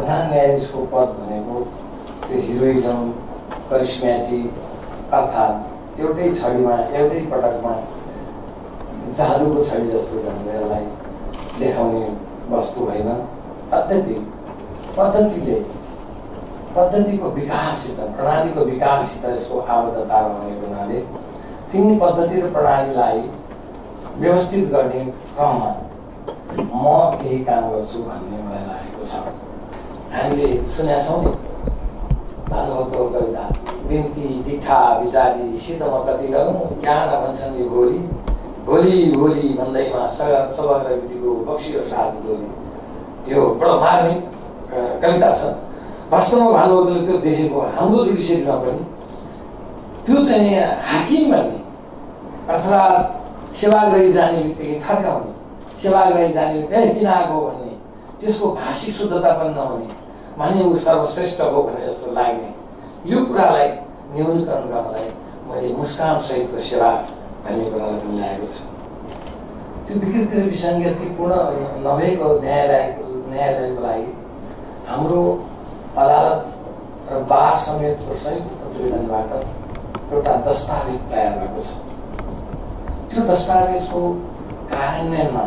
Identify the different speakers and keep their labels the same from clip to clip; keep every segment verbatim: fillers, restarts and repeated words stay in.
Speaker 1: प्रधान न्यायाधीशको पद भनेको त्यो हिरोइजम करिस्मेटिक अर्थात् एउटै छडीमा एउटै पटकमा जादुको छडी जस्तो ढङ्गलाई देखाउने वस्तु होइन। अत्यधिक पद्धतिले पद्धतिको विकाससित प्रणालीको विकाससित यसको आबद्धता रहने हुनाले तिनी पद्धति र प्रणालीलाई व्यवस्थित गर्ने क्रममा म केही काम गर्छु भन्ने मलाई लागेको छ। हामीले सुनेका छौँ नि भानुभक्तको कविता बिन्ती दिखा विचारी सित म कति गरौँ ज्ञान भन्छन् यो भोलि भोलि भोलि भन्दैमा समग्र विधिको बक्सियो साथ जोली। यो बडो मार्मिक कविता छ। वास्तवमा भानुभक्तले त्यो देखेको हाम्रो जुडिसियरीमा पनि त्यो चाहिँ हाकिम भन्ने अर्थात् सेवाग्राही जाने बित्तिकै थर्काउने, सेवाग्राही जाने बित्तिकै किन आएको भन्ने, त्यसको भाषिक शुद्धता पनि नहुने, माने ऊ सर्वश्रेष्ठ हो भने जस्तो लाग्ने, यो कुरालाई न्यूनीकरण गर्नलाई मैले मुस्कान सहितको सेवा भन्ने कुरालाई पनि ल्याएको छु। त्यो विकृति र विसङ्गतिपूर्ण नभएको न्यायालय न्यायालयको लागि हाम्रो अदालत र बार समेतको संयुक्त प्रतिवेदनबाट एउटा दस्तावेज तयार भएको छ। त्यो दस्तावेजको कार्यान्वयनमा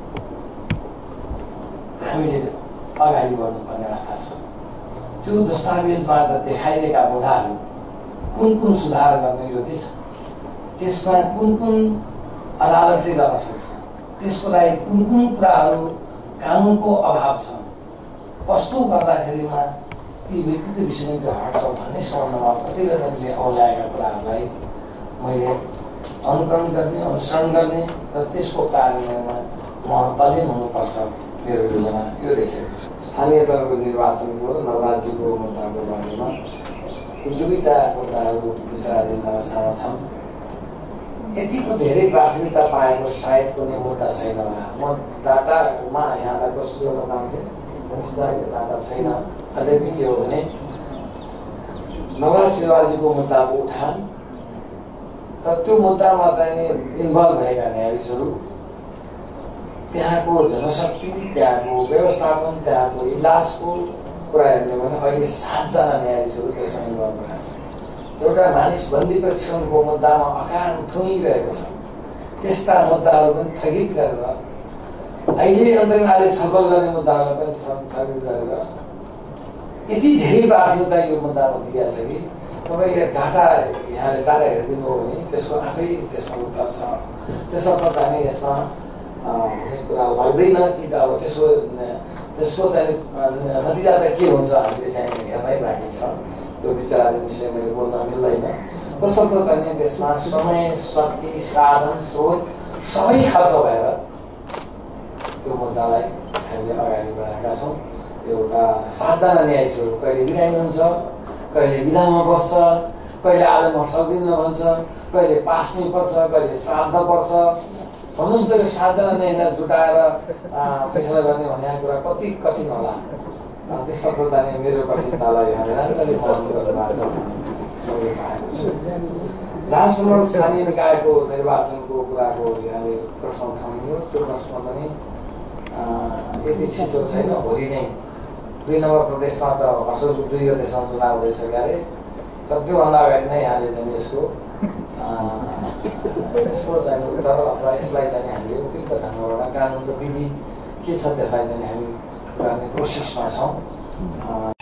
Speaker 1: हामीले अगाडि बढ्नुपर्ने अवस्था छ। त्यो दस्तावेजबाट देखाइएका बुँदाहरू कुन कुन सुधार गर्न योग्य छ, त्यसमा कुन कुन अदालतले गर्न सक्छ, त्यसको लागि कुन कुन कुराहरू कानुनको अभाव छ, कस्तो गर्दाखेरिमा ती विकृति विसङ्गति हट्छ भन्ने सम्बन्धमा प्रतिवेदनले औल्याएका कुराहरूलाई मैले अनुकरण गर्ने, अनुसरण गर्ने र त्यसको कार्यान्वयनमा म तल्लीन हुनुपर्छ मेरो योजना यो देखेको छु। स्थानीय तहको निर्वाचनको र नवराज्यको मुद्दाको बारेमा यी दुईवटा मुद्दाहरू विचाराधीन अवस्थामा छन्। यतिको धेरै प्राथमिकता पाएको सायद कुनै मुद्दा छैन होला। म डाटामा यहाँलाई प्रस्तुत गर्न चाहन्थेँ, डाटा छैन। अध्ययन के हो भने नवराज शिवाजीको मुद्दाको उठान र त्यो मुद्दामा चाहिँ इन्भल्भ भएका न्यायाधीशहरू, त्यहाँको जनशक्ति, त्यहाँको व्यवस्थापन, त्यहाँको इलाजको कुरा हेर्ने भने अहिले सातजना न्यायाधीशहरू त्यसमा इन्भल्भ भएका छन्। एउटा मानिस बन्दी प्रशिक्षणको मुद्दामा अकारण थुनिरहेको छ। त्यस्ता मुद्दाहरू पनि स्थगित गरेर अहिले अन्तर्गतले छलफल गर्ने मुद्दाहरूलाई पनि स्थगित गरेर यति धेरै प्राथमिकता यो मुद्दामा दिएको छ कि तपाईँले डाटा यहाँले डाटा हेरिदिनु हो भने त्यसको आफै त्यसमा उत्तर छ। त्यसर्थ चाहिँ यसमा हुने कुरा लाग्दैन कि त अब त्यसको त्यसको चाहिँ नतिजा त के हुन्छ हामीले चाहिँ हेर्नै बाँकी छ। त्यो विचाराधीन विषय मैले बोल्न मिल्दैन। तसर्थ चाहिँ त्यसमा समय, शक्ति, साधन, स्रोत सबै खर्च भएर त्यो मुद्दालाई हामीले अगाडि बढाएका छौँ। एउटा सातजना न्यायाधीशहरू कहिले बिरामी हुन्छ, कहिले विधामा बस्छ, कहिले आज म सक्दिनँ भन्छ, कहिले पास्नै पर्छ, कहिले श्राद्ध पर्छ। भन्नुहोस् त यो सातजना न्यायाधीश जुटाएर फैसला गर्ने भन्ने कुरा कति कठिन होला। त्यसर्थ जाने मेरो कठिनतालाई राम्ररी महत्त्व गर्नुभएको छ मैले पाएको छु। राष्ट्रमा स्थानीय निकायको निर्वाचनको कुराको यहाँले प्रश्न उठाउनु, त्यो प्रश्न पनि यति छिटो छैन। भोलि नै दुई नम्बर प्रदेशमा त असोज दुई गतेसम्म चुनाव हुँदैछ क्यारे, तर त्योभन्दा अगाडि नै यहाँले चाहिँ यसको यसको चाहिँ उत्तर अथवा यसलाई चाहिँ हामीले उपयुक्त ढङ्गबाट कानुनको विधि के छ त्यसलाई चाहिँ हामी गर्ने कोसिसमा छौँ।